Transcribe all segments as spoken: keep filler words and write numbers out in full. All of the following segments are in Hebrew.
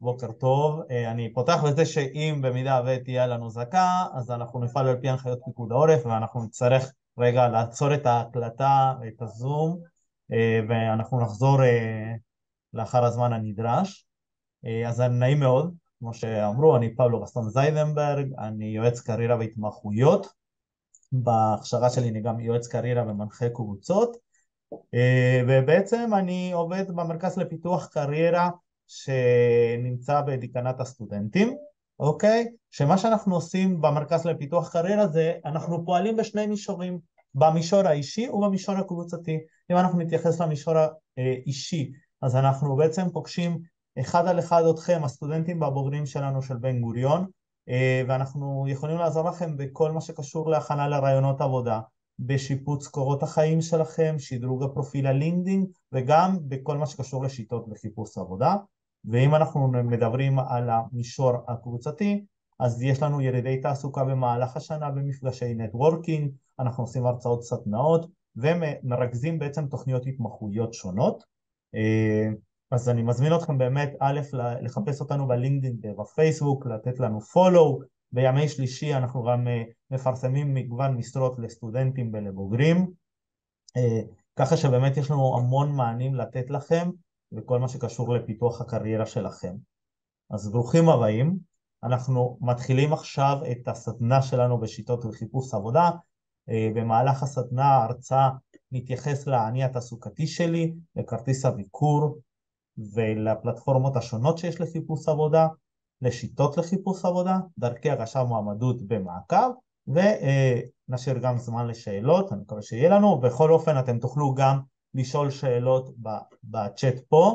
בוקר טוב. אה, אני פותח בזה שאם במידה ותהיה לנו זעקה, אז אנחנו נפעל על פי הנחיות פיקוד העורף, ואנחנו נצטרך רגע לעצור את ההקלטה, את הזום, אה, ואנחנו נחזור אה, לאחר הזמן הנדרש. אה, אז נעים מאוד, כמו שאמרו, אני פבלו רסטון זיידנברג, אני יועץ קריירה והתמחויות. בהכשרה שלי אני גם יועץ קריירה ומנחה קבוצות. אה, ובעצם אני עובד במרכז לפיתוח קריירה שנמצא בדיקנת הסטודנטים, אוקיי? שמה שאנחנו עושים במרכז לפיתוח קריירה זה אנחנו פועלים בשני מישורים, במישור האישי ובמישור הקבוצתי. אם אנחנו נתייחס למישור האישי, אז אנחנו בעצם פוגשים אחד על אחד אתכם, הסטודנטים והבוגרים שלנו של בן גוריון, אה, ואנחנו יכולים לעזור לכם בכל מה שקשור להכנה לרעיונות עבודה, בשיפוץ קורות החיים שלכם, שדרוג הפרופיל הלינקדאין, וגם בכל מה שקשור לשיטות לחיפוש עבודה. ואם אנחנו מדברים על המישור הקבוצתי, אז יש לנו ירידי תעסוקה במהלך השנה במפגשי נטוורקינג, אנחנו עושים הרצאות סדנאות, ומרכזים בעצם תוכניות התמחויות שונות. אז אני מזמין אתכם באמת א', לחפש אותנו בלינקדאין ובפייסבוק, לתת לנו פולו. בימי שלישי אנחנו גם מפרסמים מגוון משרות לסטודנטים ולבוגרים, ככה שבאמת יש לנו המון מענים לתת לכם וכל מה שקשור לפיתוח הקריירה שלכם. אז ברוכים הבאים. אנחנו מתחילים עכשיו את הסדנה שלנו בשיטות לחיפוש עבודה. במהלך הסדנה ההרצאה נתייחס לעני התעסוקתי שלי, לכרטיס הביקור ולפלטפורמות השונות שיש לחיפוש עבודה, לשיטות לחיפוש עבודה, דרכי הגשת מועמדות במעקב, ונשאיר גם זמן לשאלות, אני מקווה שיהיה לנו. בכל אופן אתם תוכלו גם לשאול שאלות בצ'אט פה.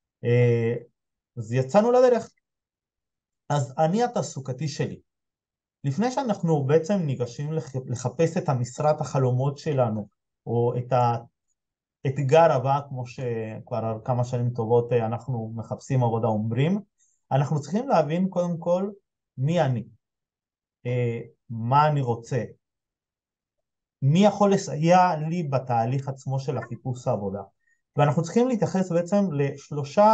אז יצאנו לדרך. אז אני התעסוקתי שלי. לפני שאנחנו בעצם ניגשים לחפש את המשרת החלומות שלנו, או את האתגר הבא, כמו שכבר כמה שנים טובות אנחנו מחפשים עבודה אומרים, אנחנו צריכים להבין קודם כל מי אני, מה אני רוצה, מי יכול לסייע לי בתהליך עצמו של החיפוש העבודה. ואנחנו צריכים להתייחס בעצם לשלושה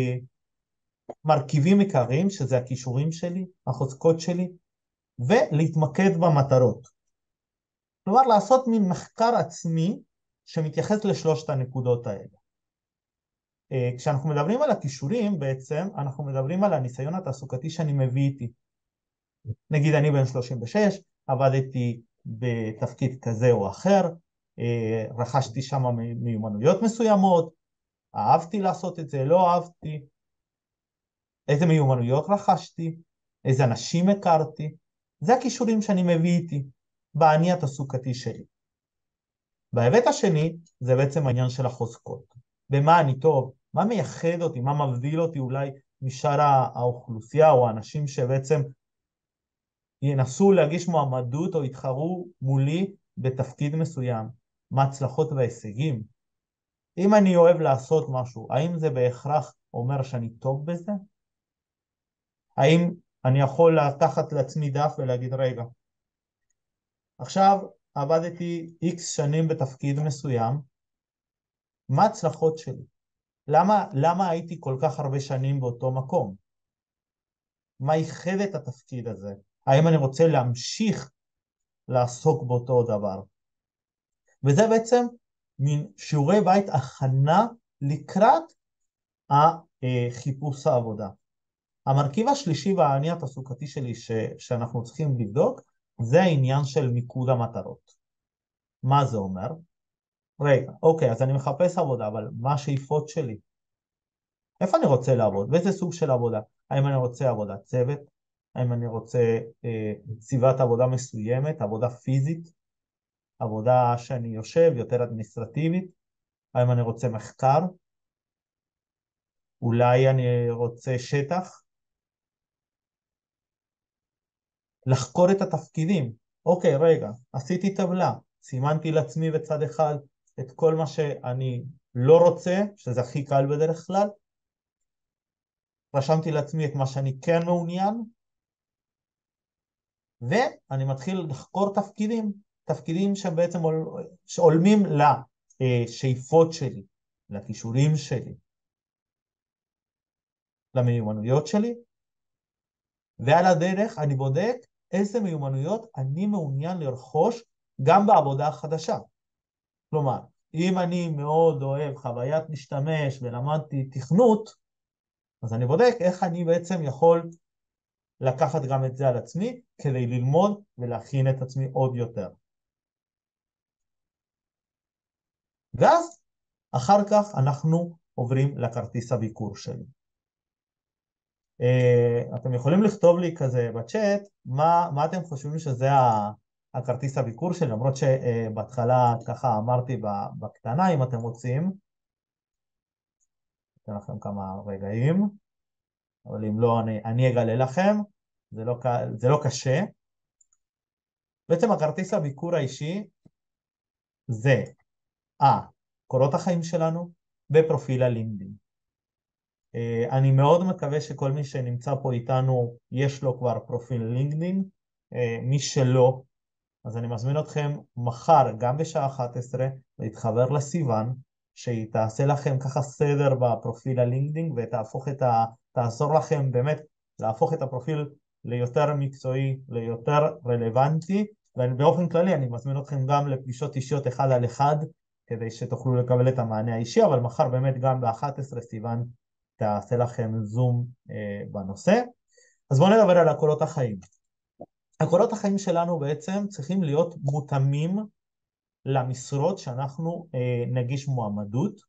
מרכיבים עיקריים, שזה הכישורים שלי, החוזקות שלי, ולהתמקד במטרות. כלומר, לעשות מין מחקר עצמי שמתייחס לשלושת הנקודות האלה. כשאנחנו מדברים על הכישורים, בעצם אנחנו מדברים על הניסיון התעסוקתי שאני מביא איתי. נגיד אני בן שלושים ושש, עבדתי בתפקיד כזה או אחר, רכשתי שם מיומנויות מסוימות, אהבתי לעשות את זה, לא אהבתי, איזה מיומנויות רכשתי, איזה אנשים הכרתי, זה הכישורים שאני מביא איתי בעני התעסוקתי שלי. בהיבט השני, זה בעצם העניין של החוזקות. במה אני טוב, מה מייחד אותי, מה מבדיל אותי אולי משאר האוכלוסייה או האנשים שבעצם ינסו להגיש מועמדות או יתחרו מולי בתפקיד מסוים, מה הצלחות וההישגים. אם אני אוהב לעשות משהו, האם זה בהכרח אומר שאני טוב בזה? האם אני יכול לקחת לעצמי דף ולהגיד רגע, עכשיו עבדתי איקס שנים בתפקיד מסוים, מה הצלחות שלי? למה, למה הייתי כל כך הרבה שנים באותו מקום? מה ייחד את התפקיד הזה? האם אני רוצה להמשיך לעסוק באותו דבר? וזה בעצם מין שיעורי בית הכנה לקראת החיפוש העבודה. המרכיב השלישי והעני התעסוקתי שלי ש, שאנחנו צריכים לבדוק, זה העניין של מיקוד המטרות. מה זה אומר? רגע, אוקיי, אז אני מחפש עבודה, אבל מה השאיפות שלי? איפה אני רוצה לעבוד? באיזה סוג של עבודה? האם אני רוצה עבודת צוות? האם אני רוצה אה, סביבת עבודה מסוימת, עבודה פיזית? עבודה שאני יושב, יותר אדמיניסטרטיבית? האם אני רוצה מחקר? אולי אני רוצה שטח? לחקור את התפקידים. אוקיי, רגע, עשיתי טבלה, סימנתי לעצמי בצד אחד את כל מה שאני לא רוצה, שזה הכי קל בדרך כלל, רשמתי לעצמי את מה שאני כן מעוניין, ואני מתחיל לחקור תפקידים, תפקידים שבעצם עולמים לשאיפות שלי, לכישורים שלי. למיומנויות שלי, ועל הדרך אני בודק איזה מיומנויות אני מעוניין לרכוש גם בעבודה החדשה. כלומר, אם אני מאוד אוהב חוויית משתמש ולמדתי תכנות, אז אני בודק איך אני בעצם יכול לקחת גם את זה על עצמי, כדי ללמוד ולהכין את עצמי עוד יותר. ואז, אחר כך אנחנו עוברים לכרטיס הביקור שלי. אתם יכולים לכתוב לי כזה בצ'אט, מה, מה אתם חושבים שזה הכרטיס הביקור שלי, למרות שבהתחלה ככה אמרתי בקטנה, אם אתם רוצים. אתן לכם כמה רגעים, אבל אם לא, אני, אני אגלה לכם, זה לא, זה לא קשה. בעצם הכרטיס הביקור האישי זה אה, קורות החיים שלנו בפרופיל הלינקדאין. אני מאוד מקווה שכל מי שנמצא פה איתנו יש לו כבר פרופיל לינקדאין. מי שלא, אז אני מזמין אתכם מחר גם בשעה אחת עשרה להתחבר לסיוון, שהיא תעשה לכם ככה סדר בפרופיל הלינקדאין ותהפוך את ה... תעזור לכם באמת להפוך את הפרופיל ליותר מקצועי, ליותר רלוונטי, ובאופן כללי אני מזמין אתכם גם לפגישות אישיות אחד על אחד, כדי שתוכלו לקבל את המענה האישי, אבל מחר באמת גם ב-אחת עשרה סיוון תעשה לכם זום אה, בנושא. אז בואו נדבר על הקורות החיים. הקורות החיים שלנו בעצם צריכים להיות מותאמים למשרות שאנחנו אה, נגיש מועמדות,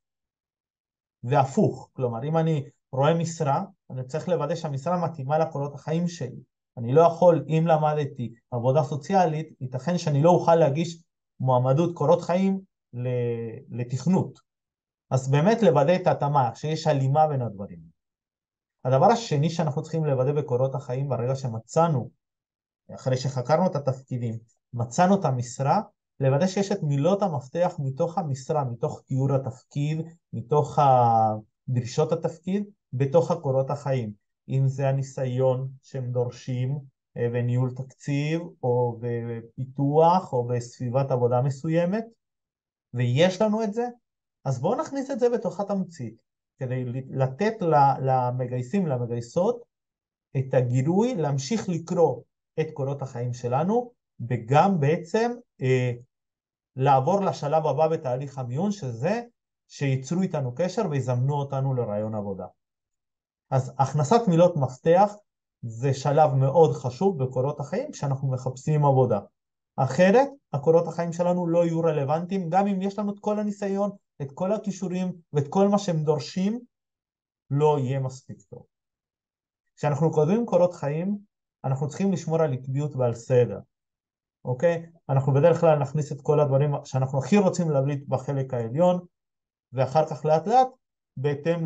והפוך. כלומר, אם אני רואה משרה, אני צריך לוודא שהמשרה מתאימה לקורות החיים שלי. אני לא יכול, אם למדתי עבודה סוציאלית, ייתכן שאני לא אוכל להגיש מועמדות קורות חיים לתכנות. אז באמת לוודא את ההתאמה, שיש הלימה בין הדברים. הדבר השני שאנחנו צריכים לוודא בקורות החיים, ברגע שמצאנו, אחרי שחקרנו את התפקידים, מצאנו את המשרה, לוודא שיש את מילות המפתח מתוך המשרה, מתוך תיאור התפקיד, מתוך דרישות התפקיד, בתוך הקורות החיים. אם זה הניסיון שהם דורשים בניהול תקציב, או בפיתוח, או בסביבת עבודה מסוימת, ויש לנו את זה, אז בואו נכניס את זה בתוך התמצית, כדי לתת למגייסים, למגייסות, את הגירוי להמשיך לקרוא את קורות החיים שלנו, וגם בעצם אה, לעבור לשלב הבא בתהליך המיון, שזה שיצרו איתנו קשר ויזמנו אותנו לרעיון עבודה. אז הכנסת מילות מפתח זה שלב מאוד חשוב בקורות החיים כשאנחנו מחפשים עבודה. אחרת, הקורות החיים שלנו לא יהיו רלוונטיים, גם אם יש לנו את כל הניסיון, את כל הכישורים ואת כל מה שהם דורשים, לא יהיה מספיק טוב. כשאנחנו כותבים קורות חיים, אנחנו צריכים לשמור על עקביות ועל סדר. אוקיי? אנחנו בדרך כלל נכניס את כל הדברים שאנחנו הכי רוצים להבליט בחלק העליון, ואחר כך לאט לאט, בהתאם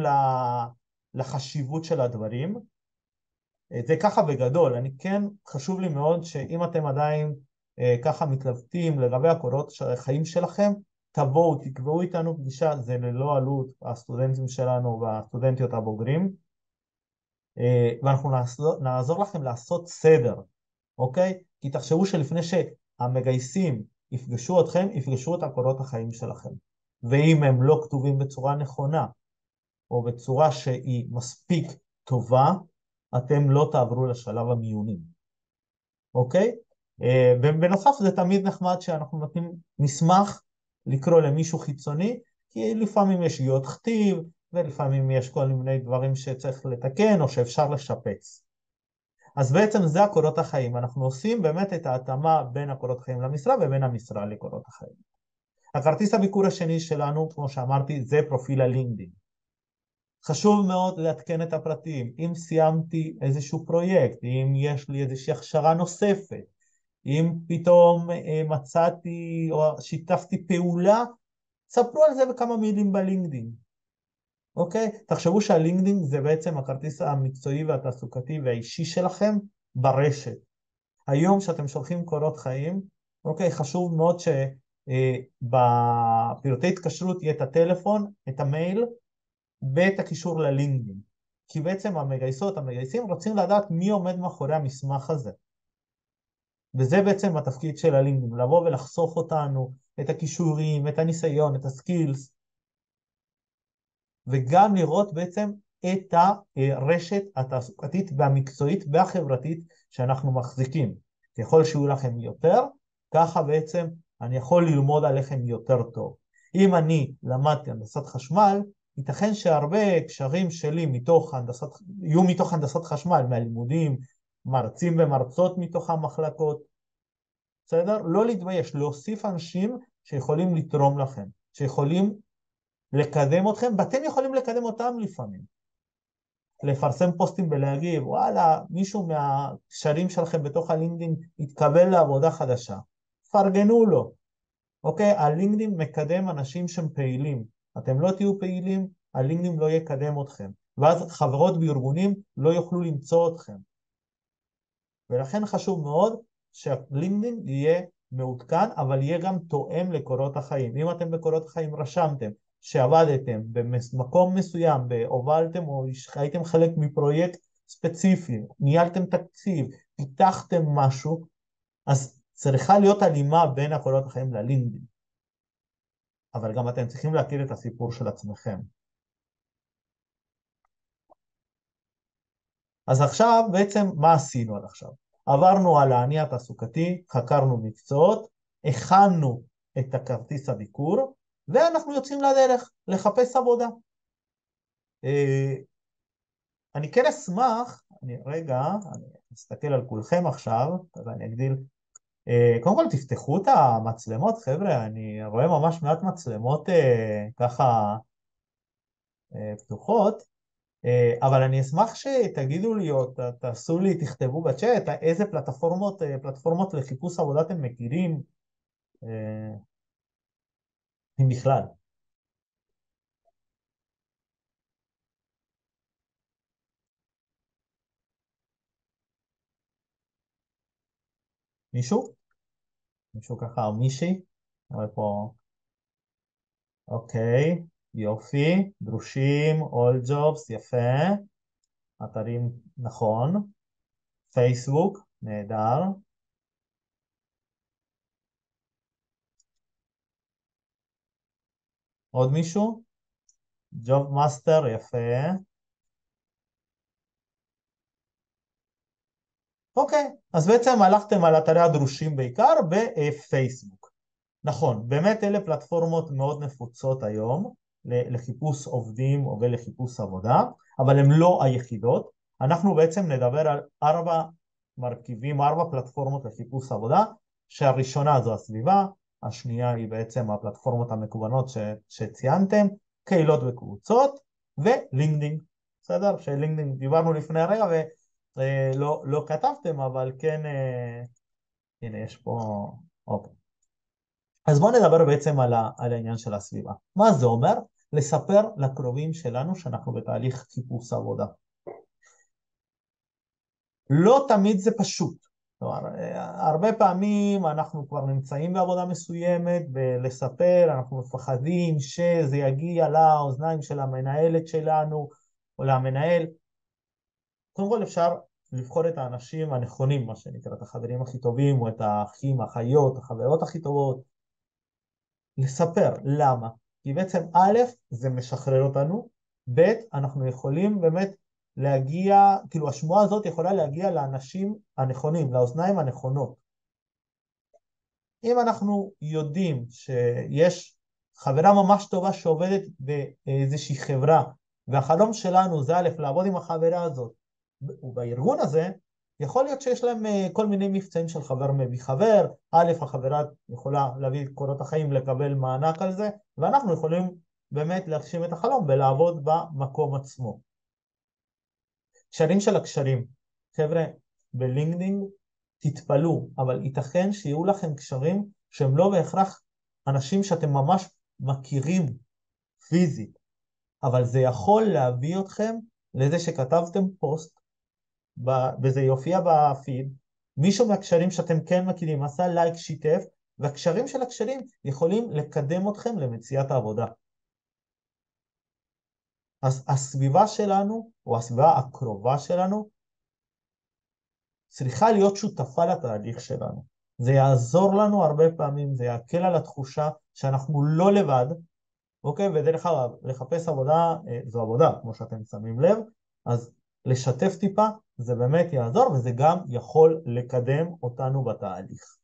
לחשיבות של הדברים. זה ככה בגדול. אני כן, חשוב לי מאוד שאם אתם עדיין ככה מתלבטים לגבי הקורות החיים שלכם, תבואו, תקבעו איתנו פגישה, זה ללא עלות, הסטודנטים שלנו והסטודנטיות הבוגרים, ואנחנו נעזור, נעזור לכם לעשות סדר, אוקיי? כי תחשבו שלפני שהמגייסים יפגשו אתכם, יפגשו את הקורות החיים שלכם. ואם הם לא כתובים בצורה נכונה, או בצורה שהיא מספיק טובה, אתם לא תעברו לשלב המיונים, אוקיי? ובנוסף זה תמיד נחמד שאנחנו נותנים, נשמח לקרוא למישהו חיצוני, כי לפעמים יש שגיאות כתיב, ולפעמים יש כל מיני דברים שצריך לתקן או שאפשר לשפץ. אז בעצם זה הקורות החיים. אנחנו עושים באמת את ההתאמה בין הקורות החיים למשרה ובין המשרה לקורות החיים. הכרטיס הביקור השני שלנו, כמו שאמרתי, זה פרופיל הלינקדאין. חשוב מאוד לעדכן את הפרטים. אם סיימתי איזשהו פרויקט, אם יש לי איזושהי הכשרה נוספת, אם פתאום מצאתי או שיתפתי פעולה, ספרו על זה בכמה מילים בלינקדאין. אוקיי? תחשבו שהלינקדאין זה בעצם הכרטיס המקצועי והתעסוקתי והאישי שלכם ברשת. היום שאתם שולחים קורות חיים, אוקיי, חשוב מאוד שבפרטי התקשרות יהיה את הטלפון, את המייל ואת הקישור ללינקדאין. כי בעצם המגייסות, המגייסים רוצים לדעת מי עומד מאחורי המסמך הזה. וזה בעצם התפקיד של הלינקדאין, לבוא ולחשוף אותנו, את הכישורים, את הניסיון, את הסקילס, וגם לראות בעצם את הרשת התעסוקתית והמקצועית והחברתית שאנחנו מחזיקים. ככל שיהיו לכם יותר, ככה בעצם אני יכול ללמוד עליכם יותר טוב. אם אני למדתי הנדסת חשמל, ייתכן שהרבה קשרים שלי מתוך הנדסת, יהיו מתוך הנדסת חשמל, מהלימודים, מרצים ומרצות מתוך המחלקות. בסדר? לא להתבייש, להוסיף אנשים שיכולים לתרום לכם, שיכולים לקדם אתכם, ואתם יכולים לקדם אותם לפעמים. לפרסם פוסטים ולהגיב, וואלה, מישהו מהקשרים שלכם בתוך הלינקדאין יתקבל לעבודה חדשה. פרגנו לו. אוקיי? הלינקדאין מקדם אנשים שהם פעילים. אתם לא תהיו פעילים, הלינקדאין לא יקדם אתכם. ואז חברות בארגונים לא יוכלו למצוא אתכם. ולכן חשוב מאוד שהלינקדאין יהיה מעודכן, אבל יהיה גם תואם לקורות החיים. אם אתם בקורות החיים רשמתם שעבדתם במקום מסוים, והובלתם או הייתם חלק מפרויקט ספציפי, ניהלתם תקציב, פיתחתם משהו, אז צריכה להיות הלימה בין הקורות החיים ללינקדאין. אבל גם אתם צריכים להכיר את הסיפור של עצמכם. אז עכשיו בעצם מה עשינו עד עכשיו? עברנו על העני התעסוקתי, חקרנו מקצועות, הכנו את הכרטיס הביקור, ואנחנו יוצאים לדרך לחפש עבודה. אני כן אשמח, אני, רגע, אני אסתכל על כולכם עכשיו, אז אני אגדיל. קודם כל תפתחו את המצלמות, חבר'ה, אני רואה ממש מעט מצלמות ככה פתוחות, אבל אני אשמח שתגידו לי, או תעשו לי, תכתבו בצ'אט, איזה פלטפורמות, פלטפורמות לחיפוש עבודה אתם מכירים, אם בכלל. מישהו? מישהו ככה, או מישהי? רואה פה, אוקיי, יופי, דרושים, all jobs, יפה, אתרים, נכון, פייסבוק, נהדר, עוד מישהו? ג'וב מאסטר, יפה. אוקיי, אז בעצם הלכתם על אתרי הדרושים בעיקר בפייסבוק. נכון, באמת אלה פלטפורמות מאוד נפוצות היום לחיפוש עובדים או לחיפוש עבודה, אבל הן לא היחידות. אנחנו בעצם נדבר על ארבע מרכיבים, ארבע פלטפורמות לחיפוש עבודה, שהראשונה זו הסביבה, השנייה היא בעצם הפלטפורמות המקוונות ש, שציינתם, קהילות וקבוצות, ולינקדאין. בסדר? שלינקדאין דיברנו לפני הרגע ולא לא כתבתם, אבל כן, הנה יש פה, אוקיי. אז בואו נדבר בעצם על, ה, על העניין של הסביבה. מה זה אומר? לספר לקרובים שלנו שאנחנו בתהליך חיפוש עבודה. לא תמיד זה פשוט. כלומר, הרבה פעמים אנחנו כבר נמצאים בעבודה מסוימת, ולספר, אנחנו מפחדים שזה יגיע לאוזניים של המנהלת שלנו, או למנהל. קודם כל אפשר לבחור את האנשים הנכונים, מה שנקרא, את החברים הכי טובים, או את האחים, האחיות, החברות הכי טובות. לספר, למה? כי בעצם א', זה משחרר אותנו, ב', אנחנו יכולים באמת להגיע, כאילו השמועה הזאת יכולה להגיע לאנשים הנכונים, לאוזניים הנכונות. אם אנחנו יודעים שיש חברה ממש טובה שעובדת באיזושהי חברה, והחלום שלנו זה א', לעבוד עם החברה הזאת, ובארגון הזה, יכול להיות שיש להם כל מיני מבצעים של חבר מביא חבר, א', החברה יכולה להביא את קורות החיים לקבל מענק על זה, ואנחנו יכולים באמת להגשים את החלום ולעבוד במקום עצמו. קשרים של הקשרים. חבר'ה, בלינקדאין תתפלו, אבל ייתכן שיהיו לכם קשרים שהם לא בהכרח אנשים שאתם ממש מכירים פיזית, אבל זה יכול להביא אתכם לזה שכתבתם פוסט, וזה יופיע בפיד, מישהו מהקשרים שאתם כן מכירים עשה לייק, שיתף, והקשרים של הקשרים יכולים לקדם אתכם למציאת העבודה. אז הסביבה שלנו, או הסביבה הקרובה שלנו, צריכה להיות שותפה לתהליך שלנו. זה יעזור לנו הרבה פעמים, זה יקל על התחושה שאנחנו לא לבד, אוקיי? ודרך אגב, לחפש עבודה, זו עבודה, כמו שאתם שמים לב, אז לשתף טיפה, זה באמת יעזור, וזה גם יכול לקדם אותנו בתהליך.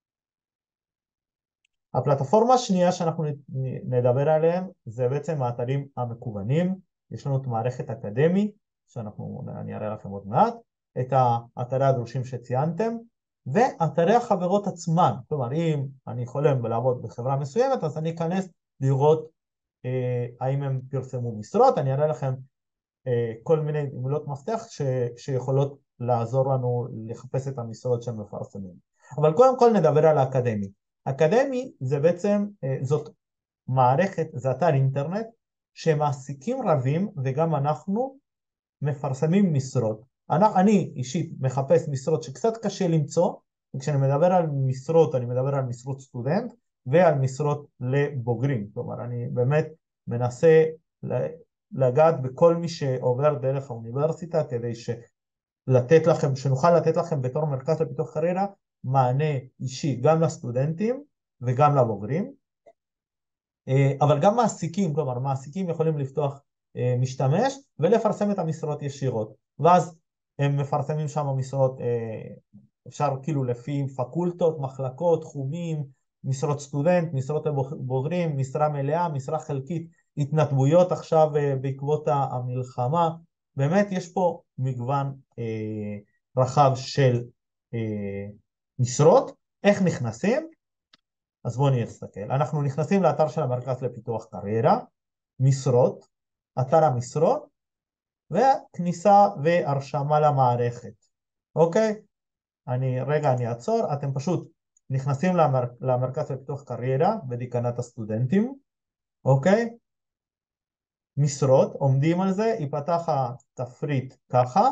הפלטפורמה השנייה שאנחנו נדבר עליהם, זה בעצם האתרים המקוונים. יש לנו את מערכת אקדמי, שאנחנו, אני אראה לכם עוד מעט, את האתרי הדרושים שציינתם, ואתרי החברות עצמן. כלומר, אם אני חולם לעבוד בחברה מסוימת, אז אני אכנס לראות אה, האם הם פרסמו משרות. אני אראה לכם אה, כל מיני מילות מפתח ש, שיכולות לעזור לנו לחפש את המשרות שהם מפרסמים. אבל קודם כל נדבר על האקדמי. אקדמי זה בעצם, אה, זאת מערכת, זה אתר אינטרנט, שמעסיקים רבים וגם אנחנו מפרסמים משרות. אני, אני אישית מחפש משרות שקצת קשה למצוא, וכשאני מדבר על משרות, אני מדבר על משרות סטודנט ועל משרות לבוגרים. כלומר, אני באמת מנסה לגעת בכל מי שעובר דרך האוניברסיטה, כדי שלתת לכם, שנוכל לתת לכם בתור מרכז לפיתוח קריירה, מענה אישי גם לסטודנטים וגם לבוגרים. אבל גם מעסיקים, כלומר מעסיקים יכולים לפתוח משתמש ולפרסם את המשרות ישירות, ואז הם מפרסמים שם משרות, אפשר כאילו לפי פקולטות, מחלקות, תחומים, משרות סטודנט, משרות בוגרים, משרה מלאה, משרה חלקית, התנדבויות עכשיו בעקבות המלחמה. באמת יש פה מגוון רחב של משרות. איך נכנסים? אז בואו נסתכל. אנחנו נכנסים לאתר של המרכז לפיתוח קריירה, משרות, אתר המשרות, וכניסה והרשמה למערכת. אוקיי? אני, רגע, אני אעצור. אתם פשוט נכנסים למר, למרכז לפיתוח קריירה בדיקנת הסטודנטים. אוקיי? משרות, עומדים על זה, ייפתח התפריט ככה,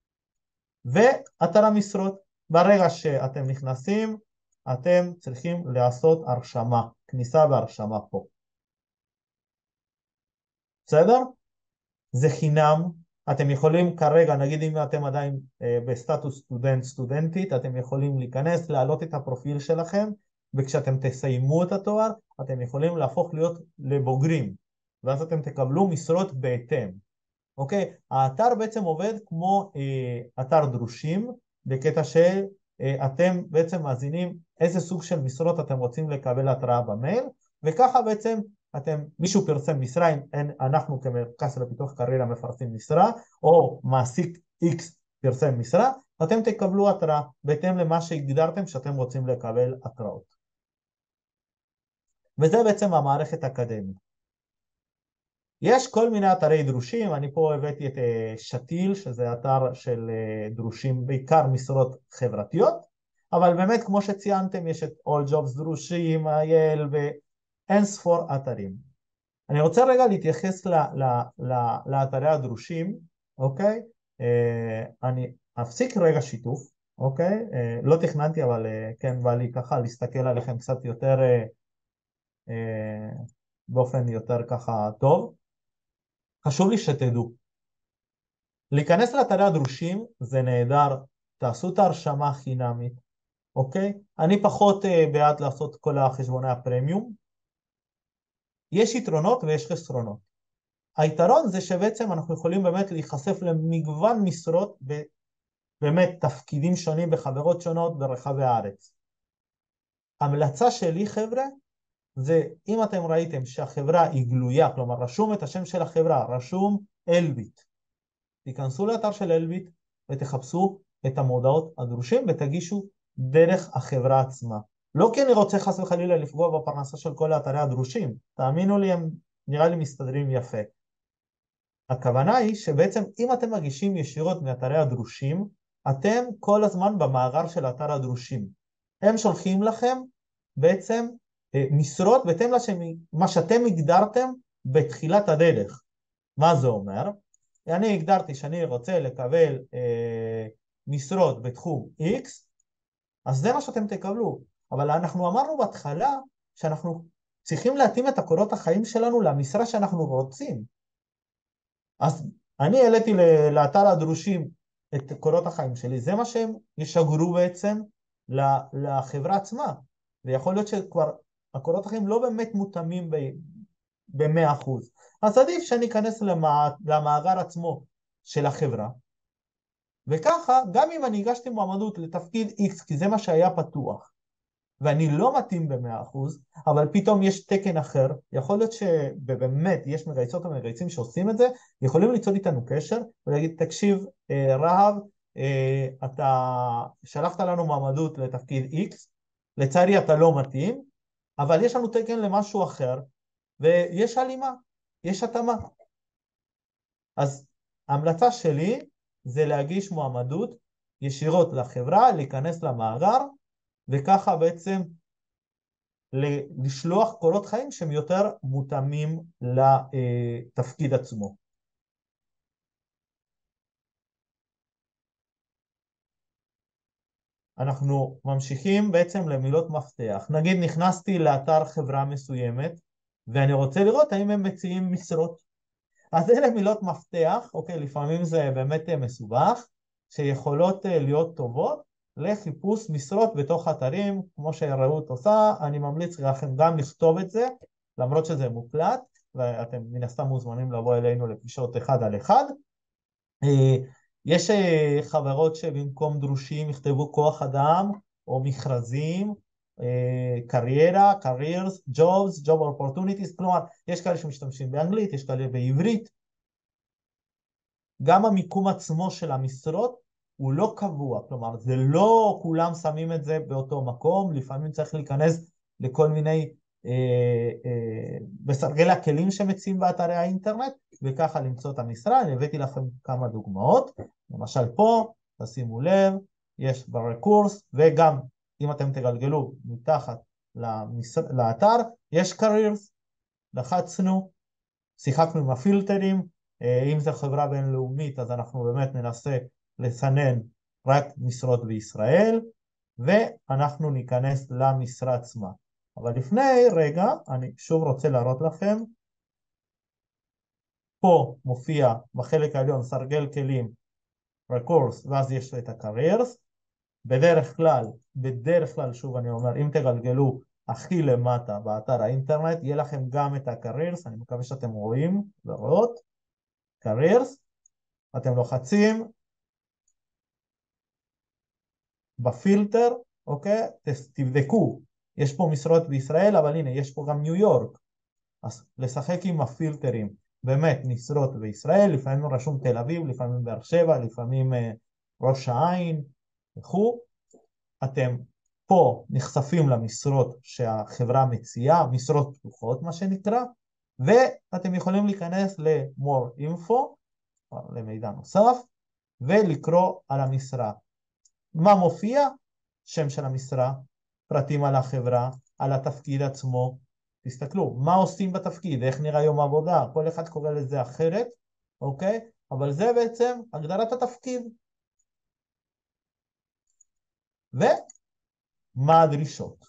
ואתר המשרות. ברגע שאתם נכנסים, אתם צריכים לעשות הרשמה, כניסה והרשמה פה. בסדר? זה חינם. אתם יכולים כרגע, נגיד אם אתם עדיין אה, בסטטוס סטודנט סטודנטית, אתם יכולים להיכנס, להעלות את הפרופיל שלכם, וכשאתם תסיימו את התואר, אתם יכולים להפוך להיות לבוגרים, ואז אתם תקבלו משרות בהתאם. אוקיי? האתר בעצם עובד כמו אה, אתר דרושים, בקטע של אה, אתם בעצם מאזינים איזה סוג של משרות אתם רוצים לקבל התראה במייל, וככה בעצם אתם, מישהו פרסם משרה, אם אין, אנחנו כמרכז לפיתוח קריירה מפרסמים משרה, או מעסיק X פרסם משרה, אתם תקבלו התראה בהתאם למה שהגדרתם שאתם רוצים לקבל התראות. וזה בעצם המערכת האקדמית. יש כל מיני אתרי דרושים, אני פה הבאתי את שתיל, שזה אתר של דרושים, בעיקר משרות חברתיות, אבל באמת כמו שציינתם, יש את All Jobs דרושים, אייל ואין ספור אתרים. אני רוצה רגע להתייחס ל, ל, ל, לאתרי הדרושים, אוקיי? אני אפסיק רגע שיתוף, אוקיי? לא תכננתי, אבל כן בא לי ככה להסתכל עליכם קצת יותר, באופן יותר ככה טוב. חשוב לי שתדעו, להיכנס לאתרי הדרושים זה נהדר, תעשו את ההרשמה חינמית, אוקיי? אני פחות uh, בעד לעשות כל החשבוני הפרמיום. יש יתרונות ויש חסרונות. היתרון זה שבעצם אנחנו יכולים באמת להיחשף למגוון משרות, באמת תפקידים שונים בחברות שונות ברחבי הארץ. המלצה שלי חבר'ה, זה אם אתם ראיתם שהחברה היא גלויה, כלומר רשום את השם של החברה, רשום אלביט, תיכנסו לאתר של אלביט ותחפשו את המודעות הדרושים ותגישו דרך החברה עצמה. לא כי אני רוצה חס וחלילה לפגוע בפרנסה של כל האתרי הדרושים, תאמינו לי, הם נראה לי מסתדרים יפה. הכוונה היא שבעצם אם אתם מגישים ישירות מאתרי הדרושים, אתם כל הזמן במאגר של אתר הדרושים. הם שולחים לכם בעצם משרות בהתאם למה שאתם הגדרתם בתחילת הדרך. מה זה אומר? אני הגדרתי שאני רוצה לקבל אה, משרות בתחום X, אז זה מה שאתם תקבלו. אבל אנחנו אמרנו בהתחלה שאנחנו צריכים להתאים את הקורות החיים שלנו למשרה שאנחנו רוצים. אז אני העליתי לאתר הדרושים את קורות החיים שלי, זה מה שהם ישגרו בעצם לחברה עצמה. ויכול להיות שכבר הקורות החיים לא באמת מותאמים ב-מאה אחוז. אז עדיף שאני אכנס למע... למאגר עצמו של החברה, וככה, גם אם אני הגשתי מועמדות לתפקיד X, כי זה מה שהיה פתוח, ואני לא מתאים ב-מאה אחוז, אבל פתאום יש תקן אחר, יכול להיות שבאמת יש מגייסות ומגייסים שעושים את זה, יכולים ליצור איתנו קשר ולהגיד, תקשיב, רהב, אתה שלחת לנו מועמדות לתפקיד X, לצערי אתה לא מתאים, אבל יש לנו תקן למשהו אחר, ויש הלימה, יש התאמה. אז ההמלצה שלי זה להגיש מועמדות ישירות לחברה, להיכנס למאגר, וככה בעצם לשלוח קורות חיים שהם יותר מותאמים לתפקיד עצמו. אנחנו ממשיכים בעצם למילות מפתח. נגיד נכנסתי לאתר חברה מסוימת, ואני רוצה לראות האם הם מציעים משרות. אז אלה מילות מפתח, אוקיי, לפעמים זה באמת מסובך, שיכולות להיות טובות לחיפוש משרות בתוך אתרים, כמו שרעות עושה. אני ממליץ לכם גם לכתוב את זה, למרות שזה מוקלט, ואתם מן הסתם מוזמנים לבוא אלינו לפגישות אחד על אחד. יש חברות שבמקום דרושים יכתבו כוח אדם, או מכרזים, קריירה, careers, jobs, job opportunities, כלומר, יש כאלה שמשתמשים באנגלית, יש כאלה בעברית. גם המיקום עצמו של המשרות הוא לא קבוע, כלומר, זה לא כולם שמים את זה באותו מקום, לפעמים צריך להיכנס לכל מיני, אה, אה, בסרגל הכלים שמציעים באתרי האינטרנט, וככה למצוא את המשרה. אני הבאתי לכם כמה דוגמאות, למשל פה, תשימו לב, יש ברקורס, וגם אם אתם תגלגלו מתחת למשר... לאתר, יש careers, לחצנו, שיחקנו עם הפילטרים, אם זו חברה בינלאומית, אז אנחנו באמת ננסה לסנן רק משרות בישראל, ואנחנו ניכנס למשרה עצמה. אבל לפני רגע, אני שוב רוצה להראות לכם, פה מופיע בחלק העליון סרגל כלים, רקורס, ואז יש את הקריירס. בדרך כלל, בדרך כלל, שוב אני אומר, אם תגלגלו הכי למטה באתר האינטרנט, יהיה לכם גם את הקריירס, אני מקווה שאתם רואים ורואות, קריירס, אתם לוחצים בפילטר, אוקיי? תבדקו, יש פה משרות בישראל, אבל הנה, יש פה גם ניו יורק, אז לשחק עם הפילטרים, באמת משרות בישראל, לפעמים רשום תל אביב, לפעמים באר שבע, לפעמים אה, ראש העין, וכו'. אתם פה נחשפים למשרות שהחברה מציעה, משרות פתוחות מה שנקרא, ואתם יכולים להיכנס ל-more info, למידע נוסף, ולקרוא על המשרה. מה מופיע? שם של המשרה, פרטים על החברה, על התפקיד עצמו. תסתכלו, מה עושים בתפקיד, איך נראה יום עבודה, כל אחד קורא לזה אחרת, אוקיי? אבל זה בעצם הגדרת התפקיד. ומה הדרישות?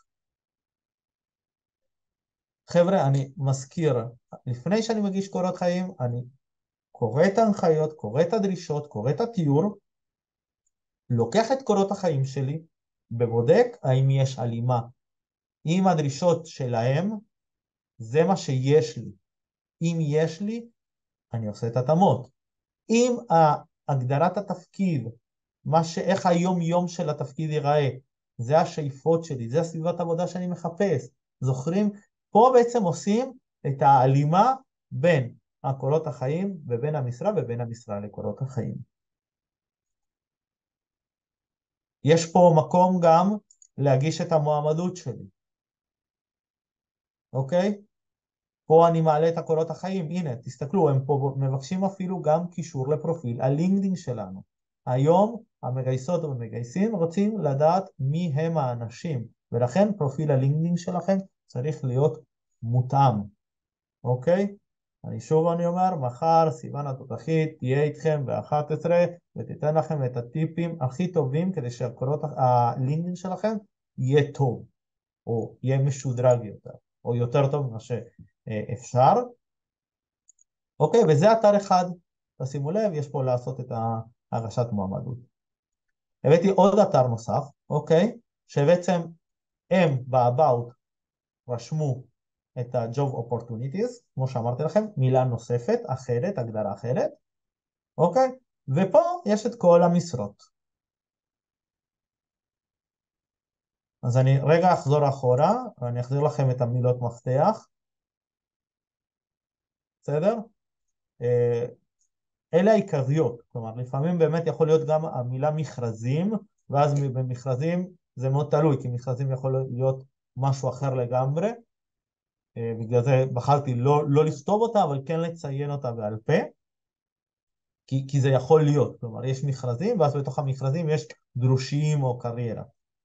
חבר'ה, אני מזכיר, לפני שאני מגיש קורות חיים, אני קורא את ההנחיות, קורא את הדרישות, קורא את התיאור, לוקח את קורות החיים שלי, ובודק האם יש הלימה. אם הדרישות שלהם, זה מה שיש לי. אם יש לי, אני עושה את התאמות. אם הגדרת התפקיד, מה ש... איך היום יום של התפקיד ייראה, זה השאיפות שלי, זה הסביבת עבודה שאני מחפש. זוכרים? פה בעצם עושים את ההלימה בין הקורות החיים ובין המשרה ובין המשרה לקורות החיים. יש פה מקום גם להגיש את המועמדות שלי. אוקיי? פה אני מעלה את הקורות החיים. הנה, תסתכלו, הם פה מבקשים אפילו גם קישור לפרופיל הלינקדאין שלנו. היום המגייסות ומגייסים רוצים לדעת מי הם האנשים, ולכן פרופיל הלינקדאין שלכם צריך להיות מותאם. אוקיי? אני שוב אני אומר, מחר סיוון התותחית תהיה איתכם ב-אחת עשרה ותיתן לכם את הטיפים הכי טובים כדי שהקורות הלינקדאין שלכם יהיה טוב, או יהיה משודרג יותר, או יותר טוב ממה שאפשר. אוקיי, וזה אתר אחד. תשימו לב, יש פה לעשות את הגשת מועמדות. הבאתי עוד אתר נוסף, אוקיי, שבעצם הם ב-About רשמו את ה-Job Opportunities, כמו שאמרתי לכם, מילה נוספת, אחרת, הגדרה אחרת, אוקיי? ופה יש את כל המשרות. אז אני רגע אחזור אחורה, ואני אחזיר לכם את המילות מפתח. בסדר? אלה העיקריות, כלומר לפעמים באמת יכול להיות גם המילה מכרזים, ואז במכרזים זה מאוד תלוי, כי מכרזים יכול להיות משהו אחר לגמרי, בגלל זה בחרתי לא, לא לכתוב אותה, אבל כן לציין אותה בעל פה, כי, כי זה יכול להיות, כלומר יש מכרזים, ואז בתוך המכרזים יש דרושים או קריירה.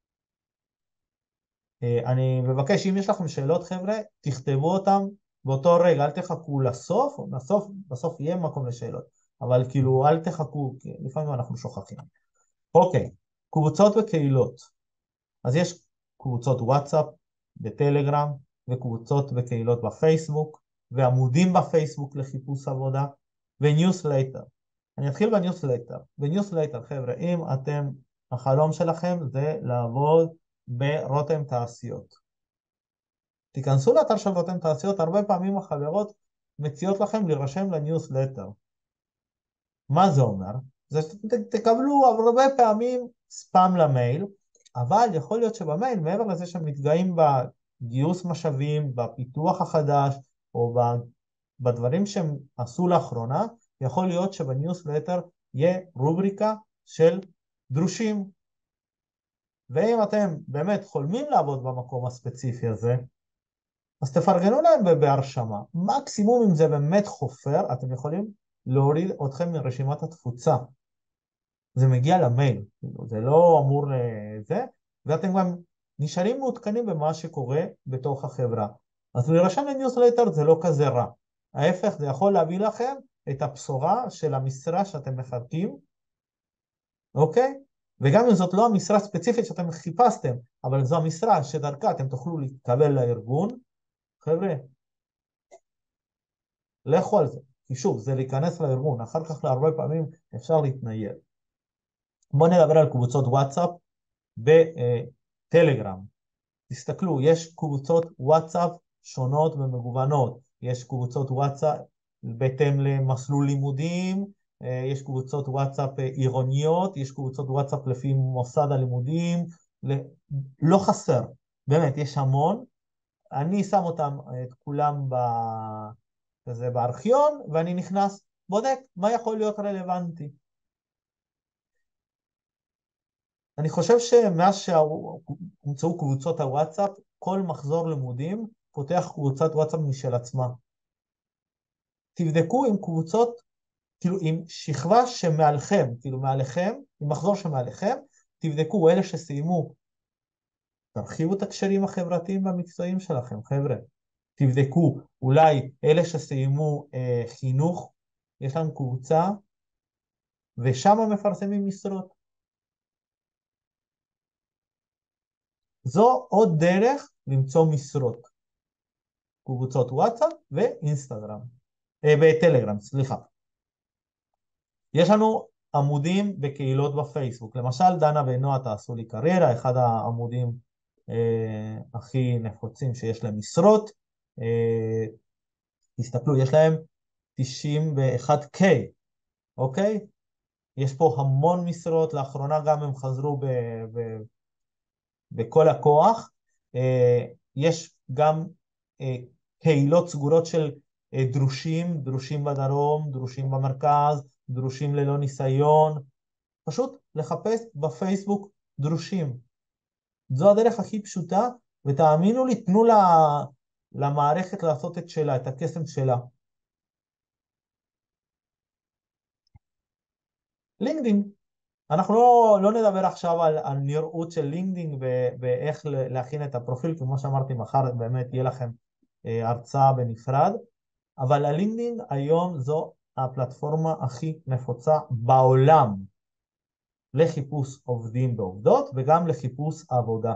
אני מבקש, אם יש לכם שאלות חבר'ה, תכתבו אותם באותו רגע, אל תחכו לסוף, בסוף, בסוף יהיה מקום לשאלות, אבל כאילו אל תחכו, כי לפעמים אנחנו שוכחים. אוקיי, קבוצות וקהילות. אז יש קבוצות וואטסאפ בטלגרם, וקבוצות וקהילות בפייסבוק, ועמודים בפייסבוק לחיפוש עבודה, וניוסלייטר. אני אתחיל בניוסלייטר. בניוסלייטר, חבר'ה, אם אתם, החלום שלכם זה לעבוד ברותם תעשיות. תיכנסו לאתר של רותם תעשיות, הרבה פעמים החברות מציעות לכם להירשם לניוסלייטר. מה זה אומר? זה שתקבלו הרבה פעמים ספאם למייל, אבל יכול להיות שבמייל, מעבר לזה שהם מתגאים בגיוס משאבים, בפיתוח החדש, או בדברים שהם עשו לאחרונה, יכול להיות שבניוסלטר יהיה רובריקה של דרושים. ואם אתם באמת חולמים לעבוד במקום הספציפי הזה, אז תפרגנו להם בהרשמה. מקסימום אם זה באמת חופר, אתם יכולים להוריד אתכם מרשימת התפוצה. זה מגיע למייל, זה לא אמור לזה, ואתם גם נשארים מעודכנים במה שקורה בתוך החברה. אז להירשם לניוסלטר זה לא כזה רע. ההפך, זה יכול להביא לכם את הבשורה של המשרה שאתם מחכים, אוקיי? וגם אם זאת לא המשרה הספציפית שאתם חיפשתם, אבל זו המשרה שדרכה אתם תוכלו להתקבל לארגון, חבר'ה, לכו על זה. כי שוב, זה להיכנס לארגון, אחר כך להרבה פעמים אפשר להתנייד. בואו נדבר על קבוצות וואטסאפ בטלגרם. תסתכלו, יש קבוצות וואטסאפ שונות ומגוונות. יש קבוצות וואטסאפ בהתאם למסלול לימודים, יש קבוצות וואטסאפ עירוניות, יש קבוצות וואטסאפ לפי מוסד הלימודים, לא חסר, באמת, יש המון. אני שם אותם את כולם כזה בארכיון, ואני נכנס, בודק מה יכול להיות רלוונטי. אני חושב שמאז שהומצאו קבוצות הוואטסאפ, כל מחזור לימודים פותח קבוצת וואטסאפ משל עצמה. תבדקו עם קבוצות, כאילו עם שכבה שמעליכם, כאילו מעליכם, עם מחזור שמעליכם, תבדקו אלה שסיימו, תרחיבו את הקשרים החברתיים והמקצועיים שלכם, חבר'ה. תבדקו, אולי אלה שסיימו אה, חינוך, יש להם קבוצה, ושם מפרסמים משרות. זו עוד דרך למצוא משרות. קבוצות וואטסאפ ואינסטגרם. אה, בטלגרם, סליחה. יש לנו עמודים בקהילות בפייסבוק. למשל, דנה ונועה תעשו לי קריירה, אחד העמודים אה, הכי נפוצים שיש להם משרות. אה, תסתכלו, יש להם תשעים ואחת קיי, אוקיי? יש פה המון משרות, לאחרונה גם הם חזרו ב, ב, בכל הכוח. אה, יש גם אה, קהילות סגורות של אה, דרושים, דרושים בדרום, דרושים במרכז, דרושים ללא ניסיון. פשוט לחפש בפייסבוק דרושים. זו הדרך הכי פשוטה, ותאמינו לי, תנו לה, למערכת לעשות את שלה, את הקסם שלה. לינקדאין. אנחנו לא, לא נדבר עכשיו על, על נראות של לינקדאין ואיך להכין את הפרופיל, כמו שאמרתי, מחר באמת יהיה לכם אה, הרצאה בנפרד, אבל הלינקדאין היום זו הפלטפורמה הכי נפוצה בעולם לחיפוש עובדים ועובדות וגם לחיפוש עבודה.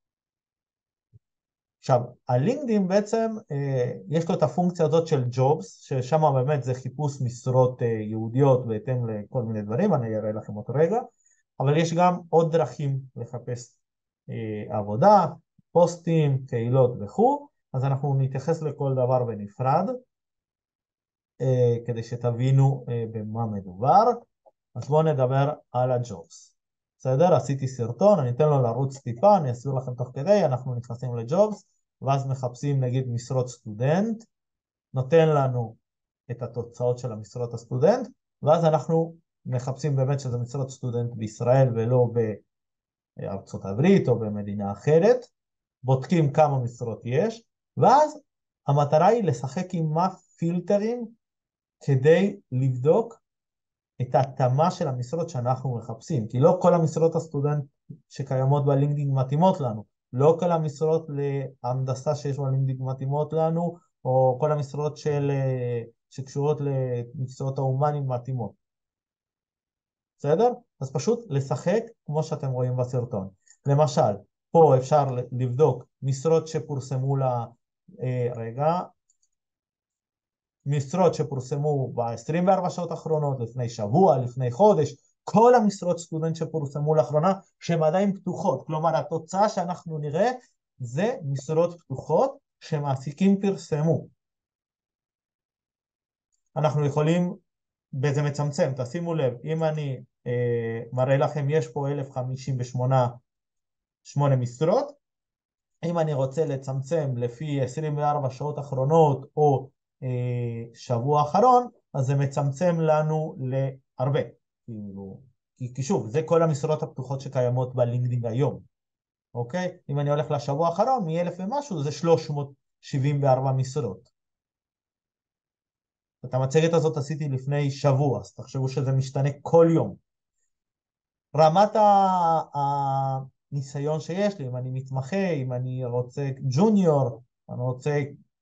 עכשיו, הלינקדאין בעצם אה, יש לו את הפונקציה הזאת של ג'ובס, ששם באמת זה חיפוש משרות אה, יהודיות בהתאם לכל מיני דברים, אני אראה לכם אותו רגע, אבל יש גם עוד דרכים לחפש אה, עבודה, פוסטים, קהילות וכו', אז אנחנו נתייחס לכל דבר בנפרד, אה, כדי שתבינו אה, במה מדובר. אז בואו נדבר על הג'ובס. בסדר? עשיתי סרטון, אני אתן לו לרוץ טיפה, אני אסביר לכם תוך כדי, אנחנו נכנסים לג'ובס, ואז מחפשים נגיד משרות סטודנט, נותן לנו את התוצאות של המשרות הסטודנט, ואז אנחנו מחפשים באמת שזה משרות סטודנט בישראל ולא בארצות הברית או במדינה אחרת, בודקים כמה משרות יש, ואז המטרה היא לשחק עם מה פילטרים כדי לבדוק את ההתאמה של המשרות שאנחנו מחפשים, כי לא כל המשרות הסטודנט שקיימות בלינקדאין מתאימות לנו, לא כל המשרות להנדסה שיש בלינקדאין מתאימות לנו, או כל המשרות של, שקשורות למקצועות ההומניים מתאימות. בסדר? אז פשוט לשחק כמו שאתם רואים בסרטון. למשל, פה אפשר לבדוק משרות שפורסמו לה, אה, רגע, משרות שפורסמו ב-עשרים וארבע שעות האחרונות, לפני שבוע, לפני חודש, כל המשרות סטודנט שפורסמו לאחרונה, שהן עדיין פתוחות. כלומר, התוצאה שאנחנו נראה זה משרות פתוחות שמעסיקים פרסמו. אנחנו יכולים, וזה מצמצם, תשימו לב, אם אני אה, מראה לכם, יש פה אלף חמישים ושמונה משרות, אם אני רוצה לצמצם לפי עשרים וארבע שעות אחרונות או שבוע אחרון, אז זה מצמצם לנו להרבה. כאילו, כי, כי שוב, זה כל המשרות הפתוחות שקיימות בלינקדאין היום. אוקיי? אם אני הולך לשבוע האחרון, מ-אלף ומשהו, זה שלוש מאות שבעים וארבע משרות. את המצגת הזאת עשיתי לפני שבוע, אז תחשבו שזה משתנה כל יום. רמת הניסיון שיש לי, אם אני מתמחה, אם אני רוצה ג'וניור, אני רוצה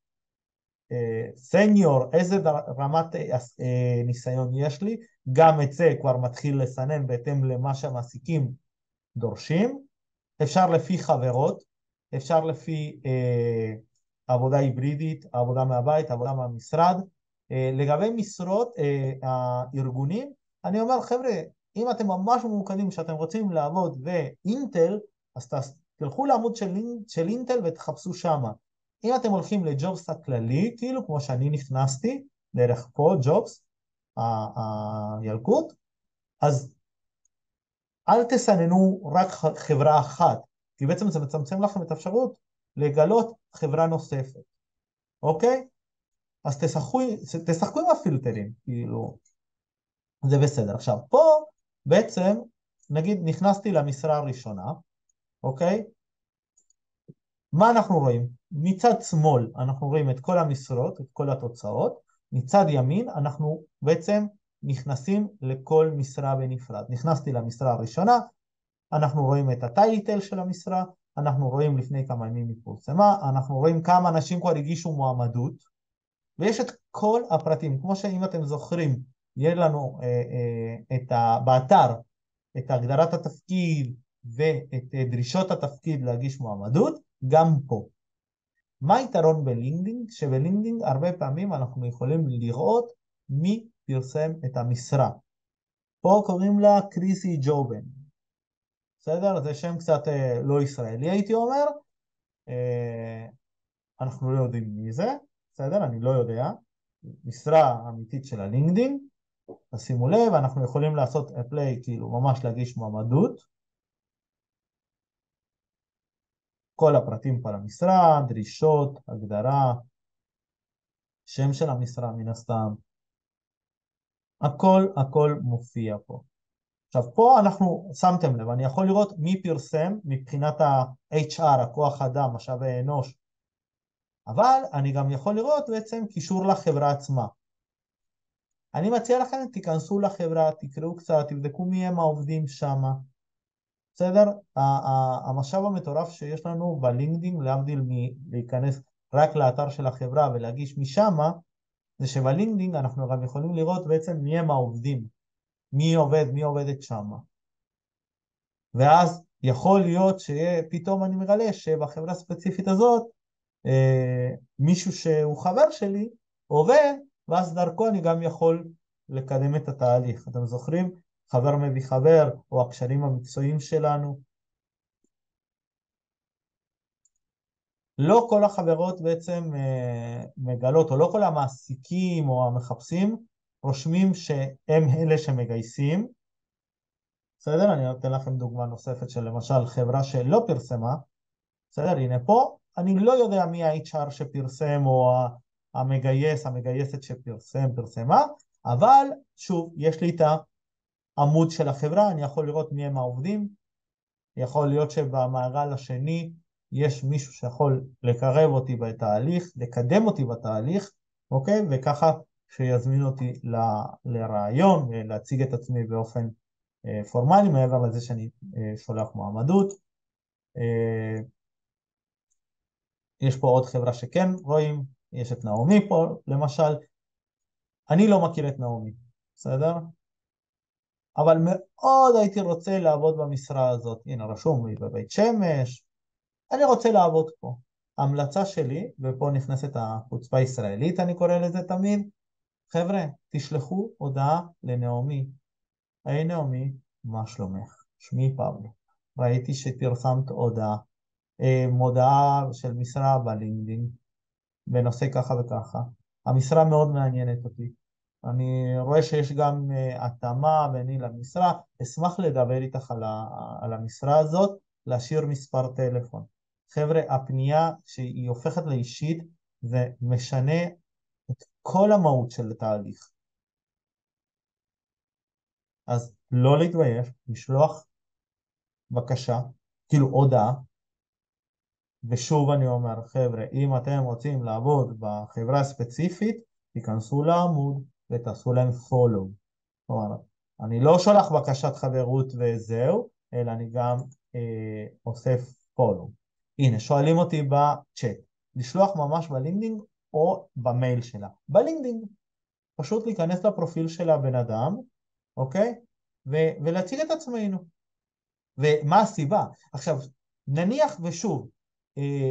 סניור, איזה רמת ניסיון יש לי, גם את זה כבר מתחיל לסנן בהתאם למה שהמעסיקים דורשים. אפשר לפי חברות, אפשר לפי אה, עבודה היברידית, עבודה מהבית, עבודה מהמשרד. אה, לגבי משרות אה, הארגונים, אני אומר חבר'ה, אם אתם ממש ממוקדים שאתם רוצים לעבוד ואינטל, אז תלכו לעמוד של, של אינטל ותחפשו שמה. אם אתם הולכים לג'ובס הכללי, כאילו כמו שאני נכנסתי, דרך פה ג'ובס, הילקוט, אז אל תסננו רק חברה אחת, כי בעצם זה מצמצם לכם את האפשרות לגלות חברה נוספת, אוקיי? אז תשחקו, תשחקו עם הפילטרים, כאילו, זה בסדר. עכשיו, פה בעצם, נגיד, נכנסתי למשרה הראשונה, אוקיי? מה אנחנו רואים? מצד שמאל אנחנו רואים את כל המשרות, את כל התוצאות, מצד ימין אנחנו בעצם נכנסים לכל משרה בנפרד. נכנסתי למשרה הראשונה, אנחנו רואים את הטייטל של המשרה, אנחנו רואים לפני כמה ימים היא פורסמה, אנחנו רואים כמה אנשים כבר הגישו מועמדות, ויש את כל הפרטים, כמו שאם אתם זוכרים, יהיה לנו אה, אה, את ה, באתר את הגדרת התפקיד ואת אה, דרישות התפקיד להגיש מועמדות, גם פה. מה היתרון בלינקדאין? שבלינקדאין הרבה פעמים אנחנו יכולים לראות מי פרסם את המשרה. פה קוראים לה קריסי ג'ובן. בסדר? זה שם קצת אה, לא ישראלי הייתי אומר. אה, אנחנו לא יודעים מי זה. בסדר? אני לא יודע. משרה אמיתית של הלינקדאין. אז שימו לב, אנחנו יכולים לעשות אפליי, כאילו ממש להגיש מועמדות. כל הפרטים פה על המשרה, דרישות, הגדרה, שם של המשרה מן הסתם. הכל, הכל מופיע פה. עכשיו פה אנחנו, שמתם לב, אני יכול לראות מי פרסם מבחינת ה-אייץ' אר, הכוח אדם, משאבי אנוש. אבל אני גם יכול לראות בעצם קישור לחברה עצמה. אני מציע לכם, תיכנסו לחברה, תקראו קצת, תבדקו מי הם העובדים שם. בסדר? המשאב המטורף שיש לנו בלינקדאין, להבדיל מלהיכנס רק לאתר של החברה ולהגיש משם, זה שבלינקדאין אנחנו גם יכולים לראות בעצם מי הם העובדים, מי עובד, מי עובדת שם. ואז יכול להיות שפתאום אני מגלה שבחברה הספציפית הזאת, אה, מישהו שהוא חבר שלי עובד, ואז דרכו אני גם יכול לקדם את התהליך. אתם זוכרים? חבר מביא חבר, או הקשרים המקצועיים שלנו. לא כל החברות בעצם מגלות, או לא כל המעסיקים או המחפשים רושמים שהם אלה שמגייסים. בסדר? אני נותן לכם דוגמה נוספת של למשל חברה שלא פרסמה. בסדר? הנה פה, אני לא יודע מי ה-אייץ' אר שפרסם או המגייס, המגייסת שפרסם, פרסמה, אבל שוב, יש לי את העמוד של החברה, אני יכול לראות מי הם העובדים, יכול להיות שבמעגל השני יש מישהו שיכול לקרב אותי בתהליך, לקדם אותי בתהליך, אוקיי? וככה שיזמין אותי ל- לרעיון ולהציג את עצמי באופן אה, פורמלי, מעבר לזה שאני אה, שולח מועמדות. אה, יש פה עוד חברה שכן רואים, יש את נעמי פה למשל, אני לא מכיר את נעמי, בסדר? אבל מאוד הייתי רוצה לעבוד במשרה הזאת, הנה רשום לי בבית שמש, אני רוצה לעבוד פה. ההמלצה שלי, ופה נכנסת החוצפה הישראלית, אני קורא לזה תמיד, חבר'ה, תשלחו הודעה לנעמי. היי נעמי, מה שלומך? שמי פבלו. ראיתי שפרסמת הודעה, אה, מודעה של משרה בלינקדאין, בנושא ככה וככה. המשרה מאוד מעניינת אותי. אני רואה שיש גם uh, התאמה ביני למשרה, אשמח לדבר איתך על, ה, על המשרה הזאת, להשאיר מספר טלפון. חבר'ה, הפנייה שהיא הופכת לאישית, זה משנה את כל המהות של התהליך. אז לא להתבייש, לשלוח בקשה, כאילו הודעה, ושוב אני אומר, חבר'ה, אם אתם רוצים לעבוד בחברה ספציפית, תיכנסו לעמוד ותעשו להם follow. כלומר, אני לא שולח בקשת חברות וזהו, אלא אני גם אה, אוסף follow. הנה, שואלים אותי בצ'אט, לשלוח ממש בלינקדאין או במייל שלה. בלינקדאין, פשוט להיכנס לפרופיל של הבן אדם, אוקיי? ו- ולהציג את עצמנו. ומה הסיבה? עכשיו, נניח ושוב, אה,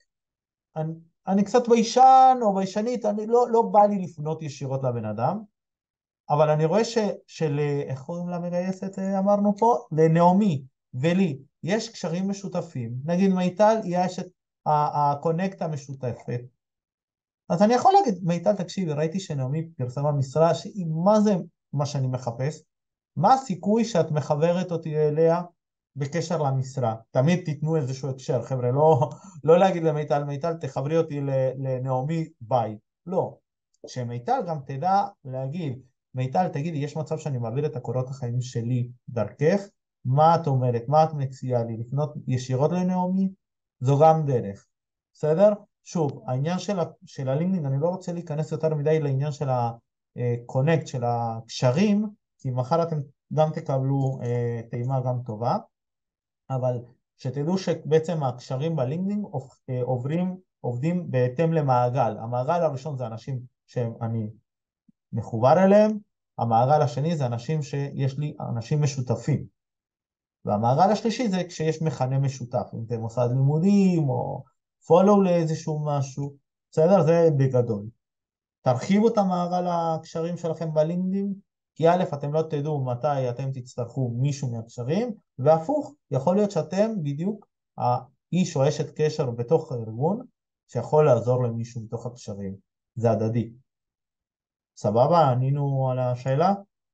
אני, אני קצת ביישן או ביישנית, אני לא, לא בא לי לפנות ישירות לבן אדם, אבל אני רואה ש, של, איך קוראים לה מגייסת, אמרנו פה? לנעמי ולי, יש קשרים משותפים. נגיד מיטל, יש את הקונקט המשותפת. אז אני יכול להגיד, מיטל, תקשיבי, ראיתי שנעמי פרסמה משרה, שהיא מה זה מה שאני מחפש? מה הסיכוי שאת מחברת אותי אליה בקשר למשרה? תמיד תיתנו איזשהו הקשר, חבר'ה, לא, לא להגיד למיטל, מיטל, תחברי אותי לנעמי, ביי. לא. שמיטל גם תדע להגיד, מיטל, תגידי, יש מצב שאני מעביר את הקורות החיים שלי דרכך? מה את אומרת? מה את מציעה לי? לפנות ישירות לנעמי? זו גם דרך. בסדר? שוב, העניין של, ה- של הלינקדאין, אני לא רוצה להיכנס יותר מדי לעניין של הקונקט, של הקשרים, כי מחר אתם גם תקבלו אה, טעימה גם טובה, אבל שתדעו שבעצם הקשרים בלינקדאין אה, עוברים, עובדים בהתאם למעגל. המעגל הראשון זה אנשים שאני מחובר אליהם, המעגל השני זה אנשים שיש לי אנשים משותפים, והמעגל השלישי זה כשיש מכנה משותף, אם זה מוסד לימודים או follow לאיזשהו משהו, בסדר? זה בגדול. תרחיבו את המעגל הקשרים שלכם בלינקדאין, כי א', אתם לא תדעו מתי אתם תצטרכו מישהו מהקשרים, והפוך, יכול להיות שאתם בדיוק האיש או אשת קשר בתוך הארגון, שיכול לעזור למישהו בתוך הקשרים. זה הדדי. סבבה? ענינו על השאלה?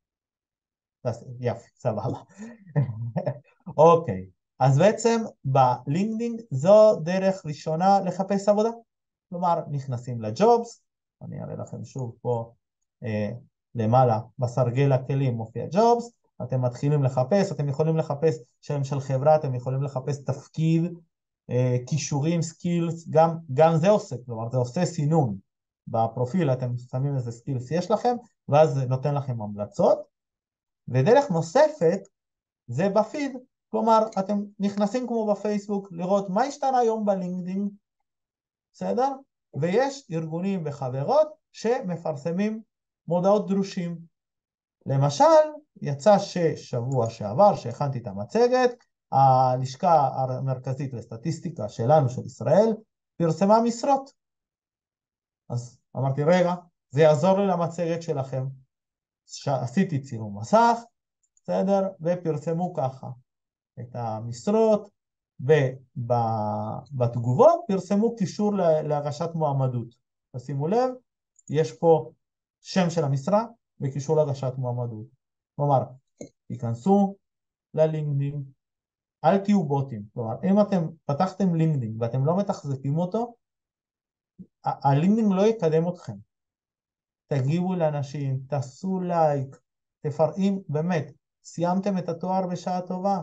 יפי, סבבה. אוקיי, אז בעצם בלינקדאין זו דרך ראשונה לחפש עבודה. כלומר, נכנסים לג'ובס, אני אראה לכם שוב פה אה, למעלה בסרגל הכלים מופיע ג'ובס, אתם מתחילים לחפש, אתם יכולים לחפש שם של חברה, אתם יכולים לחפש תפקיד, אה, כישורים, סקילס, גם, גם זה עושה, כלומר זה עושה סינון בפרופיל, אתם שמים איזה סקילס יש לכם, ואז זה נותן לכם המלצות, ודרך נוספת זה בפיד, כלומר אתם נכנסים כמו בפייסבוק לראות מה השתנה היום בלינקדאין, בסדר? ויש ארגונים וחברות שמפרסמים מודעות דרושים. למשל, יצא ששבוע שעבר שהכנתי את המצגת, הלשכה המרכזית לסטטיסטיקה שלנו של ישראל פרסמה משרות. אז אמרתי, רגע, זה יעזור לי למצגת שלכם. עשיתי צילום מסך, בסדר? ופרסמו ככה את המשרות, ובתגובות פרסמו קישור להגשת מועמדות. תשימו לב, יש פה שם של המשרה וקישור להגשת מועמדות. כלומר, תיכנסו ללינקדאין, אל תהיו בוטים. כלומר, אם אתם פתחתם לינקדאין ואתם לא מתחזקים אותו, הלינקדאין לא יקדם אתכם. תגיבו לאנשים, תעשו לייק, תפרעים, באמת, סיימתם את התואר בשעה טובה,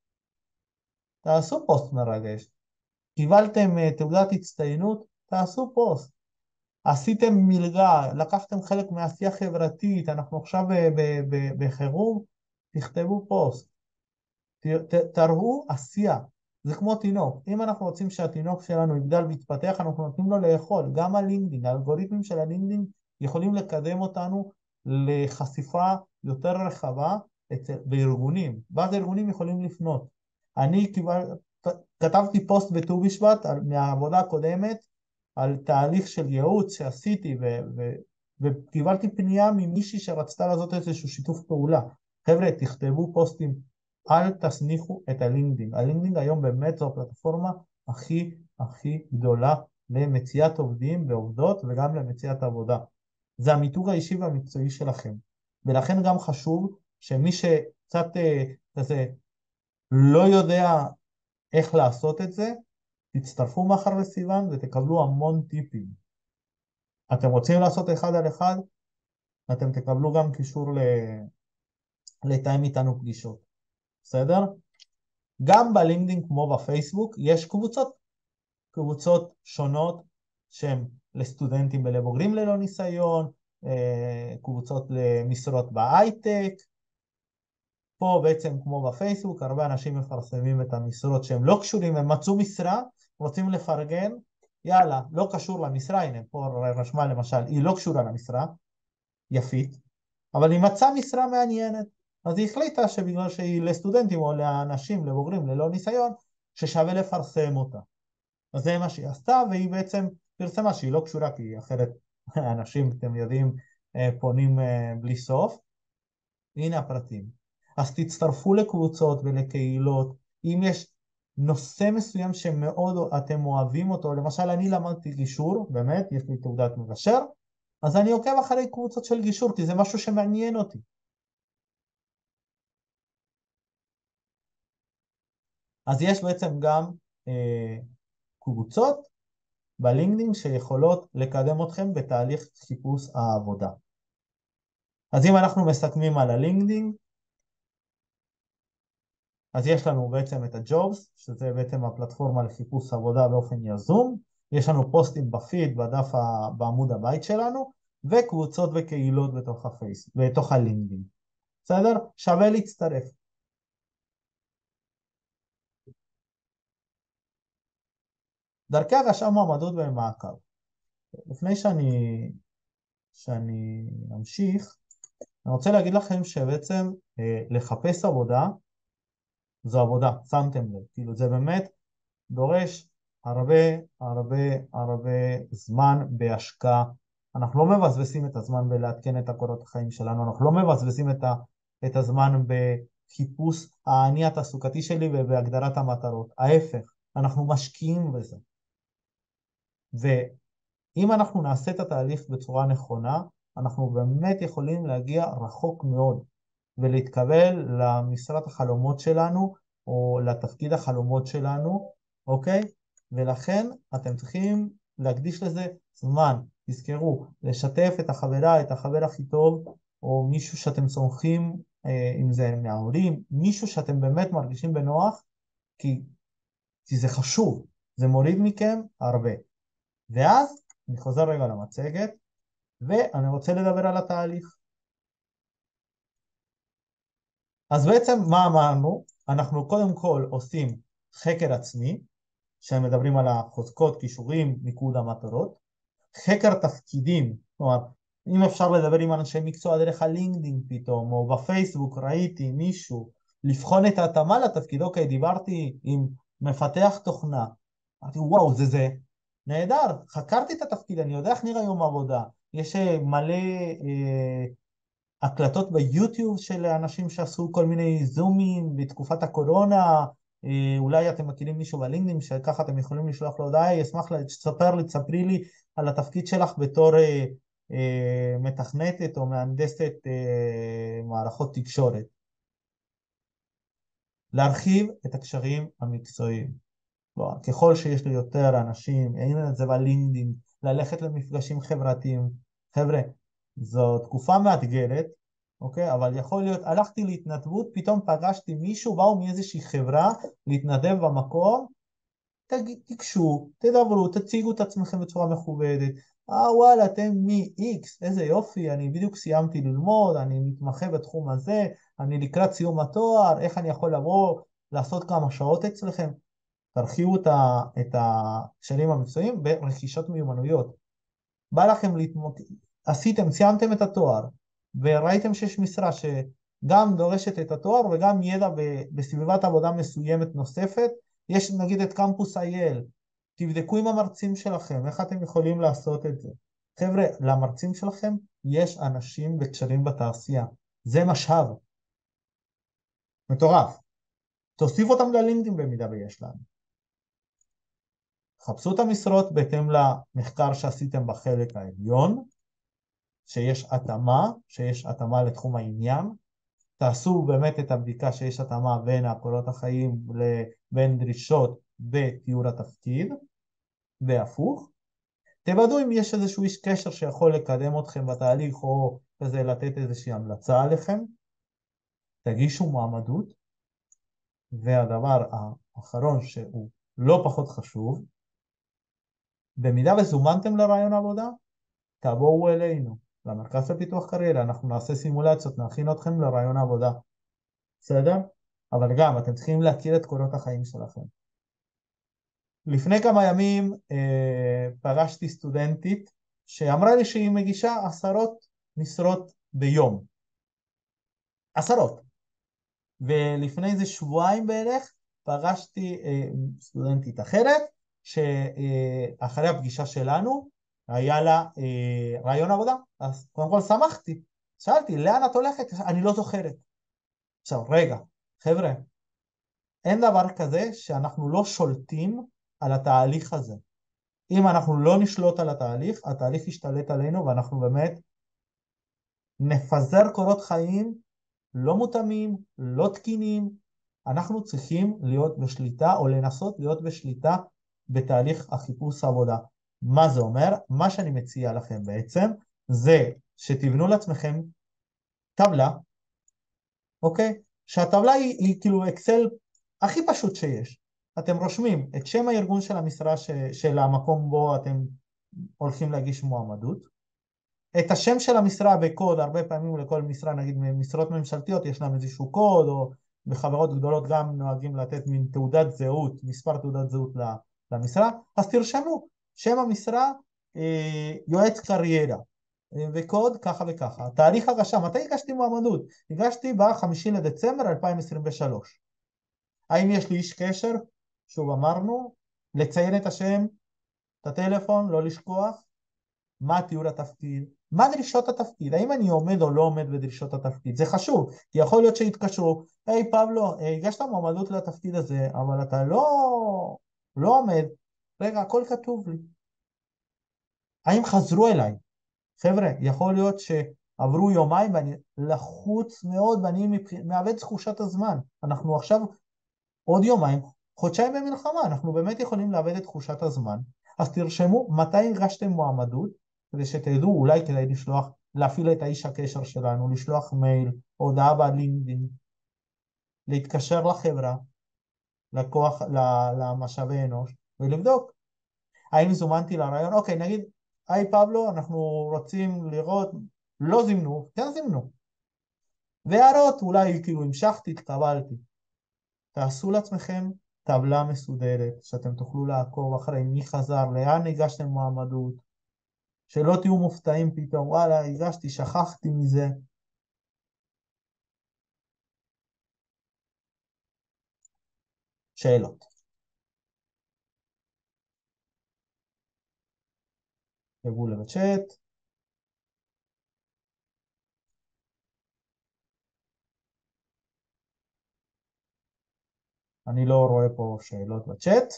תעשו פוסט מרגש. קיבלתם תעודת הצטיינות, תעשו פוסט. עשיתם מלגה, לקחתם חלק מעשייה חברתית, אנחנו עכשיו בחירום, תכתבו פוסט. ת, תראו עשייה. זה כמו תינוק. אם אנחנו רוצים שהתינוק שלנו יגדל ויתפתח, אנחנו נותנים לו לאכול. גם הלינקדאין, האלגוריתמים של הלינקדאין יכולים לקדם אותנו לחשיפה יותר רחבה אצל, בארגונים. ואז הארגונים יכולים לפנות. אני קיבל, כתבתי פוסט בט"ו בשבט מהעבודה הקודמת, על תהליך של ייעוץ שעשיתי, ו, ו, וקיבלתי פנייה ממישהי שרצתה לעשות איזשהו שיתוף פעולה. חבר'ה, תכתבו פוסטים, אל תסניחו את הלינקדאין. הלינקדאין היום באמת זו הפלטפורמה הכי הכי גדולה למציאת עובדים ועובדות וגם למציאת עבודה. זה המיתוג האישי והמקצועי שלכם. ולכן גם חשוב שמי שקצת כזה לא יודע איך לעשות את זה, תצטרפו מחר לסיוון ותקבלו המון טיפים. אתם רוצים לעשות אחד על אחד, אתם תקבלו גם קישור לתאם איתנו פגישות. בסדר? גם בלינקדאין כמו בפייסבוק יש קבוצות, קבוצות שונות שהן לסטודנטים ולבוגרים ללא ניסיון, קבוצות למשרות בהייטק. פה בעצם כמו בפייסבוק, הרבה אנשים מפרסמים את המשרות שהם לא קשורים, הם מצאו משרה, רוצים לפרגן, יאללה, לא קשור למשרה, הנה, פה רשמה למשל, היא לא קשורה למשרה, יפית, אבל היא מצאה משרה מעניינת, אז היא החליטה שבגלל שהיא לסטודנטים או לאנשים, לבוגרים, ללא ניסיון, ששווה לפרסם אותה. אז זה מה שהיא עשתה, והיא בעצם פרסמה שהיא לא קשורה, כי אחרת אנשים, אתם יודעים, פונים בלי סוף. הנה הפרטים. אז תצטרפו לקבוצות ולקהילות. אם יש נושא מסוים שמאוד אתם אוהבים אותו, למשל אני למדתי גישור, באמת, יש לי תעודת מגשר, אז אני עוקב אחרי קבוצות של גישור, כי זה משהו שמעניין אותי. אז יש בעצם גם אה, קבוצות בלינקדאין שיכולות לקדם אתכם בתהליך חיפוש העבודה. אז אם אנחנו מסכמים על הלינקדאין, אז יש לנו בעצם את הג'ובס, שזה בעצם הפלטפורמה לחיפוש עבודה באופן יזום, יש לנו פוסטים בפיד, בדף, בעמוד הבית שלנו, וקבוצות וקהילות בתוך הפייס, בתוך הלינקדאין. בסדר? שווה להצטרף. דרכי הגשת מועמדות במעקב. לפני שאני, שאני אמשיך, אני רוצה להגיד לכם שבעצם אה, לחפש עבודה, זו עבודה, שמתם לב, כאילו זה באמת דורש הרבה הרבה הרבה זמן בהשקעה. אנחנו לא מבזבזים את הזמן בלעדכן את הקורות החיים שלנו, אנחנו לא מבזבזים את, ה, את הזמן בחיפוש העני התעסוקתי שלי ובהגדרת המטרות. ההפך, אנחנו משקיעים בזה. ואם אנחנו נעשה את התהליך בצורה נכונה, אנחנו באמת יכולים להגיע רחוק מאוד ולהתקבל למשרת החלומות שלנו או לתפקיד החלומות שלנו, אוקיי? ולכן אתם צריכים להקדיש לזה זמן. תזכרו, לשתף את החברה, את החבר הכי טוב, או מישהו שאתם סומכים, אם זה מההורים, מישהו שאתם באמת מרגישים בנוח, כי, כי זה חשוב, זה מוריד מכם הרבה. ואז אני חוזר רגע למצגת, ואני רוצה לדבר על התהליך. אז בעצם מה אמרנו? אנחנו קודם כל עושים חקר עצמי, שמדברים על החוזקות, כישורים, מיקוד המטרות, חקר תפקידים, כלומר, אם אפשר לדבר עם אנשי מקצוע דרך הלינקדאין פתאום, או בפייסבוק ראיתי מישהו, לבחון את ההתאמה לתפקיד, אוקיי, דיברתי עם מפתח תוכנה, אמרתי וואו, זה זה, נהדר, חקרתי את התפקיד, אני יודע איך נראה יום עבודה, יש מלא אה, הקלטות ביוטיוב של אנשים שעשו כל מיני זומים בתקופת הקורונה, אה, אולי אתם מכירים מישהו בלינקדאין שככה אתם יכולים לשלוח לו הודעה, אשמח לספר לי, תספרי לי על התפקיד שלך בתור אה, אה, מתכנתת או מהנדסת אה, מערכות תקשורת. להרחיב את הקשרים המקצועיים. לא, ככל שיש לי יותר אנשים, אין את זה בלינקדאין, ללכת למפגשים חברתיים. חבר'ה, זו תקופה מאתגרת, אוקיי? אבל יכול להיות, הלכתי להתנדבות, פתאום פגשתי מישהו, באו מאיזושהי חברה להתנדב במקום, תג- תיגשו, תדברו, תציגו את עצמכם בצורה מכובדת. אה וואלה, אתם מ-X, איזה יופי, אני בדיוק סיימתי ללמוד, אני מתמחה בתחום הזה, אני לקראת סיום התואר, איך אני יכול לבוא, לעשות כמה שעות אצלכם? תרחיבו את ה- את הקשרים המקצועיים ברכישת מיומנויות. בא לכם להתמוק... עשיתם, סיימתם את התואר, וראיתם שיש משרה שגם דורשת את התואר וגם ידע ב... בסביבת עבודה מסוימת נוספת, יש נגיד את קמפוס אייל, תבדקו עם המרצים שלכם, איך אתם יכולים לעשות את זה. חבר'ה, למרצים שלכם יש אנשים וקשרים בתעשייה, זה משאב, מטורף. תוסיף אותם ללינקדאין במידה ויש להם. חפשו את המשרות בהתאם למחקר שעשיתם בחלק העליון, שיש התאמה, שיש התאמה לתחום העניין, תעשו באמת את הבדיקה שיש התאמה בין הקורות החיים לבין דרישות בתיאור התפקיד, והפוך. תוודאו אם יש איזשהו איש קשר שיכול לקדם אתכם בתהליך או כזה לתת איזושהי המלצה עליכם, תגישו מועמדות, והדבר האחרון שהוא לא פחות חשוב, במידה וזומנתם לרעיון עבודה, תבואו אלינו, למרכז לפיתוח קריירה, אנחנו נעשה סימולציות, נכין אתכם לרעיון עבודה, בסדר? אבל גם, אתם צריכים להכיר את קורות החיים שלכם. לפני כמה ימים אה, פגשתי סטודנטית שאמרה לי שהיא מגישה עשרות משרות ביום. עשרות. ולפני איזה שבועיים בערך פגשתי אה, סטודנטית אחרת, שאחרי הפגישה שלנו היה לה אה, רעיון עבודה. אז קודם כל שמחתי. שאלתי, לאן את הולכת? אני לא זוכרת. עכשיו, רגע, חבר'ה, אין דבר כזה שאנחנו לא שולטים על התהליך הזה. אם אנחנו לא נשלוט על התהליך, התהליך ישתלט עלינו ואנחנו באמת נפזר קורות חיים לא מותאמים, לא תקינים. אנחנו צריכים להיות בשליטה או לנסות להיות בשליטה בתהליך החיפוש העבודה. מה זה אומר? מה שאני מציע לכם בעצם זה שתבנו לעצמכם טבלה, אוקיי? שהטבלה היא, היא כאילו אקסל הכי פשוט שיש. אתם רושמים את שם הארגון של המשרה ש, של המקום בו אתם הולכים להגיש מועמדות, את השם של המשרה בקוד, הרבה פעמים לכל משרה, נגיד משרות ממשלתיות, יש להם איזשהו קוד, או בחברות גדולות גם נוהגים לתת מין תעודת זהות, מספר תעודת זהות למשרה, אז תרשמו, שם המשרה, אה, יועץ קריירה, אה, וקוד ככה וככה. תאריך הגשה, מתי הגשתי מועמדות? הגשתי ב-חמישי לדצמבר אלפיים עשרים ושלוש. האם יש לי איש קשר? שוב אמרנו, לציין את השם, את הטלפון, לא לשכוח, מה תיאור התפקיד, מה דרישות התפקיד, האם אני עומד או לא עומד בדרישות התפקיד, זה חשוב, כי יכול להיות שיתקשרו, היי פבלו, הגשת מועמדות לתפקיד הזה, אבל אתה לא, לא עומד, רגע, הכל כתוב לי, האם חזרו אליי, חבר'ה, יכול להיות שעברו יומיים ואני לחוץ מאוד ואני מאבד תחושת הזמן, אנחנו עכשיו עוד יומיים, חודשיים במלחמה, אנחנו באמת יכולים לאבד את תחושת הזמן, אז תרשמו מתי הגשתם מועמדות, כדי שתדעו, אולי כדאי לשלוח, להפעיל את האיש הקשר שלנו, לשלוח מייל, הודעה בלינקדאין, להתקשר לחברה, לכוח, למשאבי אנוש, ולבדוק, האם זומנתי לרעיון, אוקיי, נגיד, היי פבלו, אנחנו רוצים לראות, לא זימנו, כן זימנו, והערות, אולי כאילו המשכתי, התקבלתי, תעשו לעצמכם טבלה מסודרת, שאתם תוכלו לעקוב אחרי מי חזר, לאן הגשתם מועמדות, שלא תהיו מופתעים פתאום, וואלה, הגשתי, שכחתי מזה. שאלות. תגעו לבצ'אט. אני לא רואה פה שאלות בצ'אט.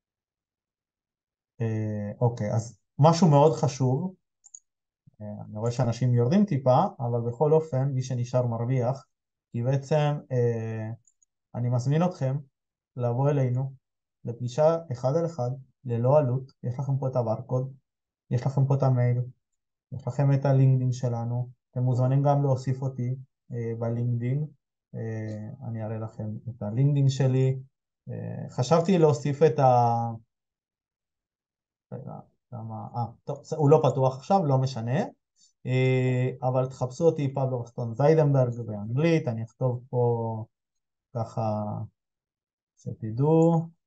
אה, אוקיי, אז משהו מאוד חשוב, אה, אני רואה שאנשים יורדים טיפה, אבל בכל אופן מי שנשאר מרוויח, כי בעצם אה, אני מזמין אתכם לבוא אלינו לפגישה אחד על אחד, ללא עלות. יש לכם פה את הברקוד, יש לכם פה את המייל, יש לכם את הלינקדין שלנו, אתם מוזמנים גם להוסיף אותי אה, בלינקדין, אה, אני אראה לכם את הלינקדין שלי. אה, חשבתי להוסיף את ה... רגע, למה... אה, טוב, זה- הוא לא פתוח עכשיו, לא משנה, אה, אבל תחפשו אותי פבלו רסטון זיידנברג באנגלית, אני אכתוב פה ככה שתדעו.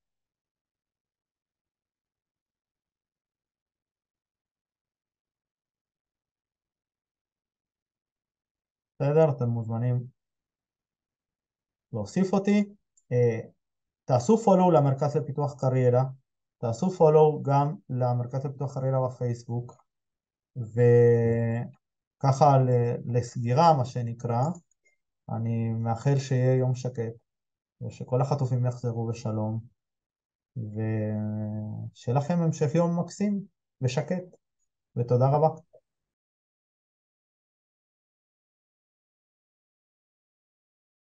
בסדר, אתם מוזמנים להוסיף אותי. אה, תעשו פולו למרכז לפיתוח קריירה, תעשו פולו גם למרכז לפיתוח קריירה בפייסבוק, וככה ל- לסגירה מה שנקרא, אני מאחל שיהיה יום שקט, ושכל החטופים יחזרו בשלום, ושיהיה לכם המשך יום מקסים ושקט, ותודה רבה.